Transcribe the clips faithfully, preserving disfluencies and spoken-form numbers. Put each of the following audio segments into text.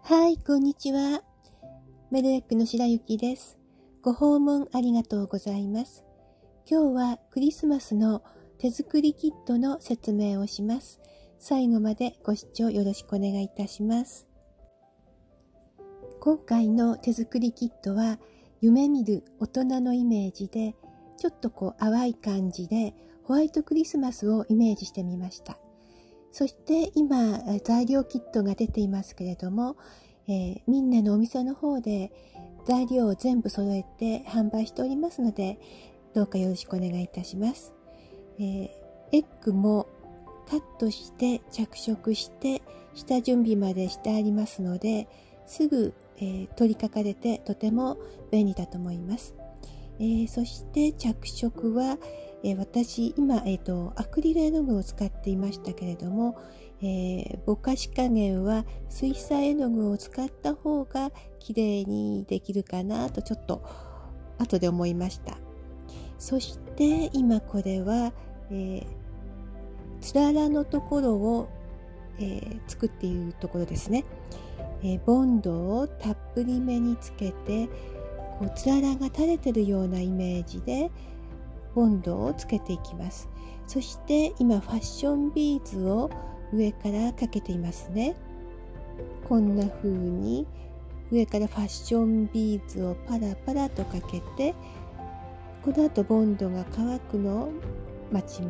はい、こんにちは。メルエックの白雪です。ご訪問ありがとうございます。今日はクリスマスの手作りキットの説明をします。最後までご視聴よろしくお願いいたします。今回の手作りキットは夢見る大人のイメージで、ちょっとこう淡い感じでホワイトクリスマスをイメージしてみました。そして今材料キットが出ていますけれども、えー、みんなのお店の方で材料を全部揃えて販売しておりますので、どうかよろしくお願いいたします。えー、エッグもカットして着色して下準備までしてありますので、すぐ、えー、取り掛かれてとても便利だと思います。えー、そして着色は、えー、私今、えーと、アクリル絵の具を使っていましたけれども、えー、ぼかし加減は水彩絵の具を使った方が綺麗にできるかなとちょっと後で思いました。そして今これは、えー、つららのところを、えー、作っているところですね。えー、ボンドをたっぷりめにつけて、こうつららが垂れてるようなイメージでボンドをつけていきます。そして今ファッションビーズを上からかけていますね。こんな風に上からファッションビーズをパラパラとかけて、この後ボンドが乾くのを待ちます。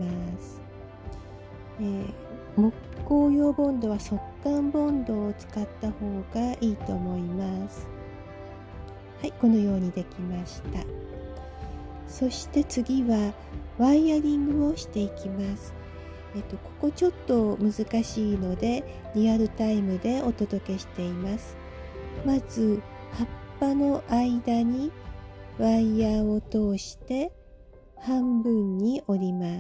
えー、木工用ボンドは速乾ボンドを使った方がいいと思います。はい、このようにできました。そして次はワイヤリングをしていきます。えっと、ここちょっと難しいのでリアルタイムでお届けしています。まず葉っぱの間にワイヤーを通して半分に折ります。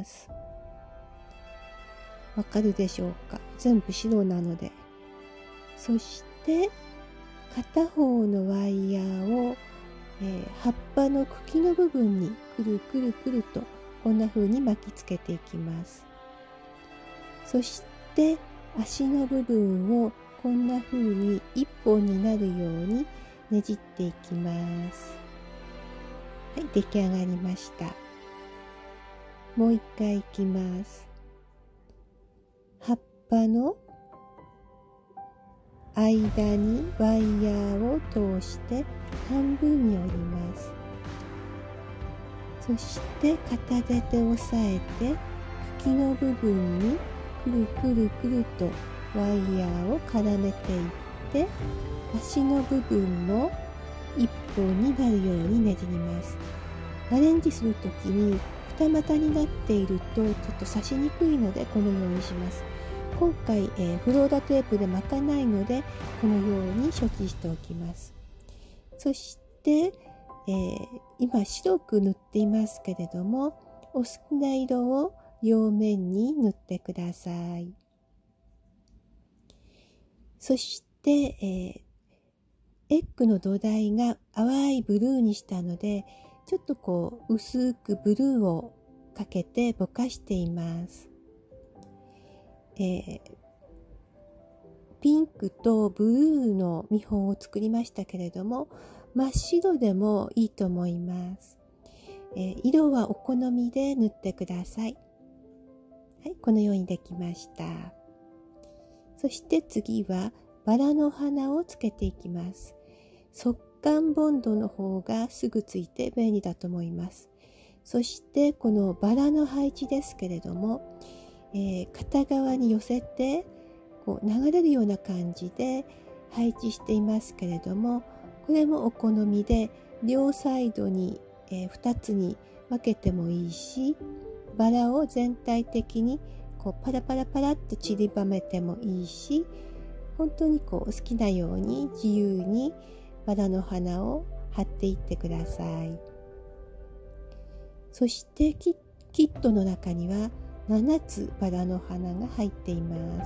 わかるでしょうか？全部白なので。そして片方のワイヤーを、えー、葉っぱの茎の部分にくるくるくるとこんな風に巻きつけていきます。そして足の部分をこんな風に一本になるようにねじっていきます。はい、出来上がりました。もう一回いきます。葉っぱの間にワイヤーを通して半分に折ります。そして片手で押さえて茎の部分にくるくるくるとワイヤーを絡めていって、足の部分の一本になるようにねじります。アレンジするときに二股になっているとちょっと刺しにくいのでこのようにします。今回、えー、フローラテープで巻かないのでこのように処置しておきます。そして、えー、今白く塗っていますけれども、お好きな色を両面に塗ってください。そして、えー、エッグの土台が淡いブルーにしたので、ちょっとこう薄くブルーをかけてぼかしています。えー、ピンクとブルーの見本を作りましたけれども、真っ白でもいいと思います。えー、色はお好みで塗ってください。はい、このようにできました。そして次はバラの花をつけていきます。速乾ボンドの方がすぐついて便利だと思います。そしてこのバラの配置ですけれども、えー、片側に寄せてこう流れるような感じで配置していますけれども、これもお好みで両サイドに、えー、ふたつに分けてもいいし、バラを全体的にこうパラパラパラっと散りばめてもいいし、本当にこう好きなように自由にバラの花を貼っていってください。そしてキットの中にはななつバラの花が入っています。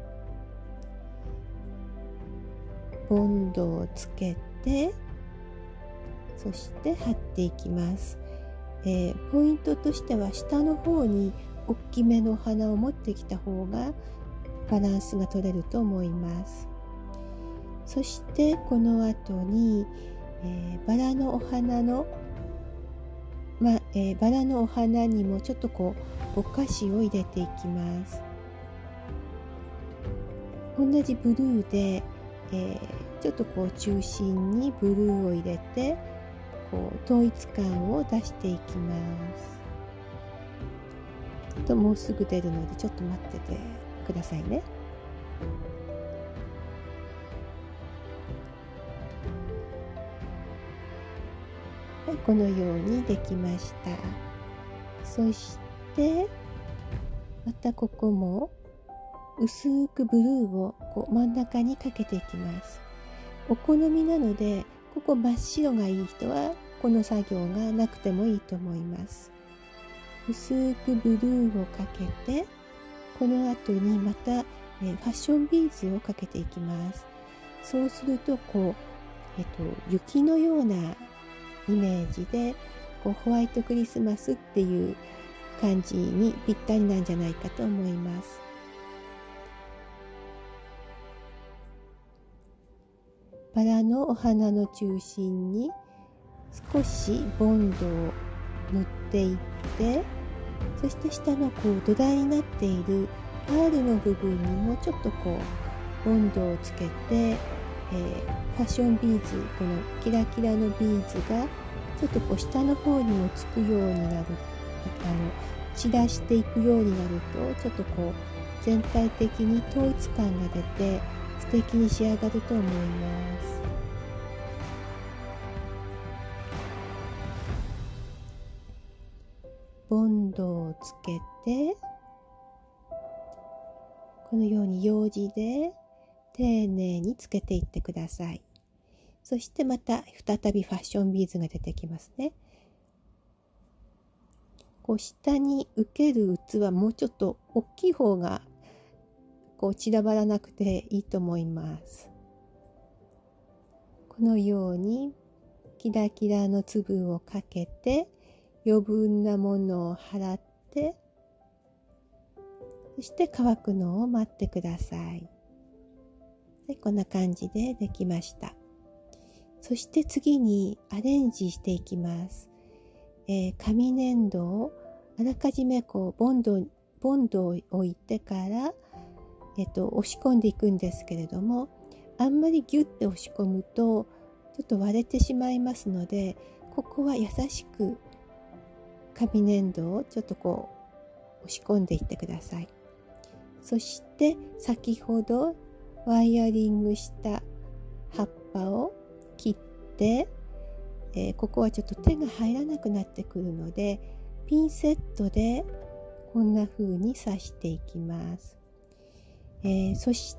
ボンドをつけて、そして貼っていきます。えー、ポイントとしては下の方に大きめの花を持ってきた方がバランスが取れると思います。 そしてこの後に、えー、バラのお花の、まえー、バラのお花にもちょっとこうぼかしを入れていきます。同じブルーで、えー、ちょっとこう中心にブルーを入れてこう統一感を出していきます。ともうすぐ出るのでちょっと待っててくださいね。はい、このようにできました。そしてまたここも薄くブルーをこう真ん中にかけていきます。お好みなのでここ真っ白がいい人はこの作業がなくてもいいと思います。薄くブルーをかけて、この後にまた、えー、ファッションビーズをかけていきます。そうするとこう、えっと、雪のようなイメージでこうホワイトクリスマスっていう感じにぴったりなんじゃないかと思います。バラのお花の中心に少しボンドを塗っていって、そして下のこう土台になっているパールの部分にもちょっとこうボンドをつけて、えー、ファッションビーズ、このキラキラのビーズがちょっとこう下の方にもつくようになる、あの散らしていくようになるとちょっとこう全体的に統一感が出て素敵に仕上がると思います。ボンドをつけて、このようにようじで丁寧につけていってください。そしてまた再びファッションビーズが出てきますね。こう下に受ける器、もうちょっと大きい方がこう散らばらなくていいと思います。このようにキラキラの粒をかけて余分なものを払って、そして乾くのを待ってください。でこんな感じでできました。そして次にアレンジしていきます。えー、紙粘土をあらかじめこうボンドボンドを置いてから、えっと、押し込んでいくんですけれども、あんまりギュッて押し込むとちょっと割れてしまいますので、ここは優しく紙粘土をちょっとこう押し込んでいってください。そして先ほどワイヤリングした葉っぱを切って、えー、ここはちょっと手が入らなくなってくるのでピンセットでこんな風に刺していきます。えー、そして、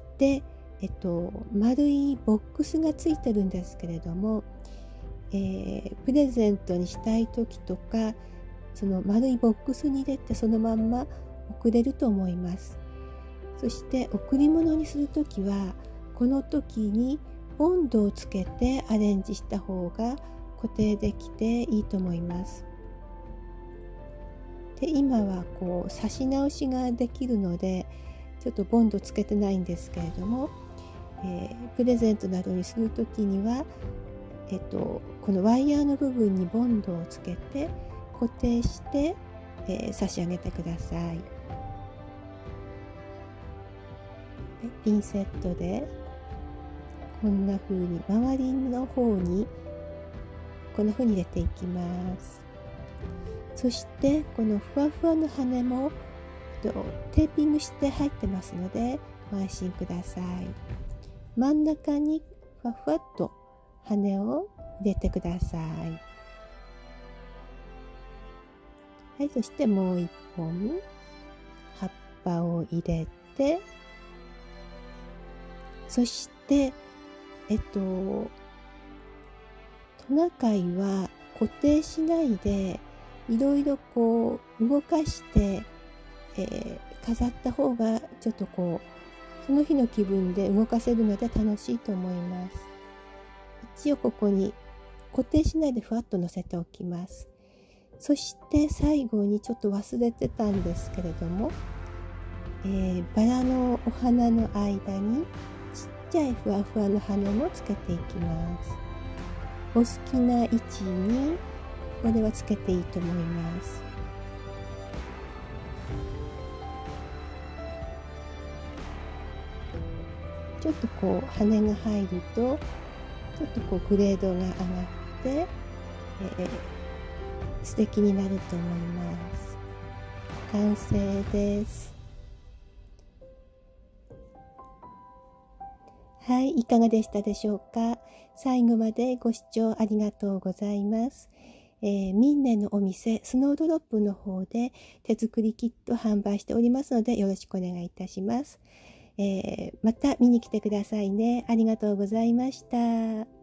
えっと、丸いボックスがついてるんですけれども、えー、プレゼントにしたい時とかその丸いボックスに入れてそのまんま送れると思います。そして贈り物にするときはこの時にボンドをつけてアレンジした方が固定できていいと思います。で今はこう刺し直しができるのでちょっとボンドつけてないんですけれども、えー、プレゼントなどにする時には、えっと、このワイヤーの部分にボンドをつけて固定して、えー、差し上げてください。ピンセットでこんな風に周りの方にこんな風に入れていきます。そしてこのふわふわの羽もテーピングして入ってますのでご安心ください。真ん中にふわふわっと羽を入れてください。はい、そしてもう一本葉っぱを入れて、そしてえっとトナカイは固定しないでいろいろこう動かして、えー、飾った方がちょっとこうその日の気分で動かせるので楽しいと思います。一応ここに固定しないでふわっと乗せておきます。そして最後にちょっと忘れてたんですけれども、えー、バラのお花の間にちっちゃいふわふわの羽もつけていきます。お好きな位置にこれはつけていいと思います。ちょっとこう羽が入るとちょっとこうグレードが上がって、えー、素敵になると思います。完成です。はい、いかがでしたでしょうか。最後までご視聴ありがとうございます。えー、ミンネのお店スノードロップの方で手作りキット販売しておりますのでよろしくお願いいたします。えー、また見に来てくださいね。ありがとうございました。